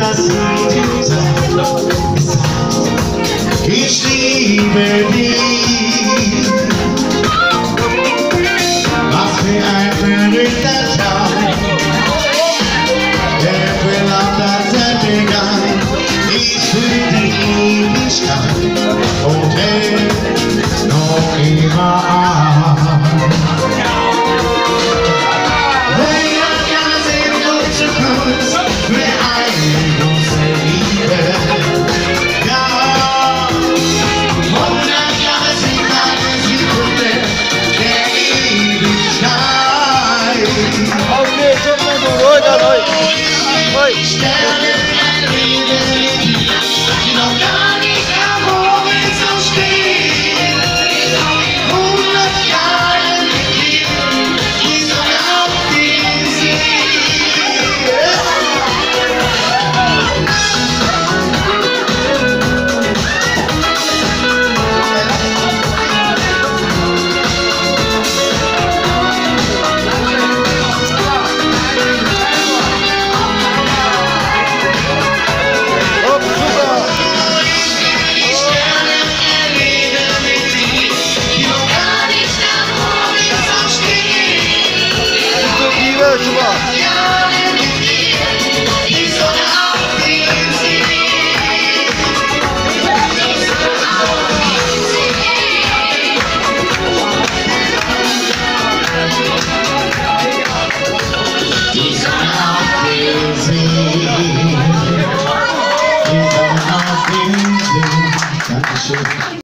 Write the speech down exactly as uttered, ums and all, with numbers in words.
das Lied. Ich liebe dich. Was für ein verrückter Tag. Der will auf das Ende gang. Ich fühle die Ewigkeit.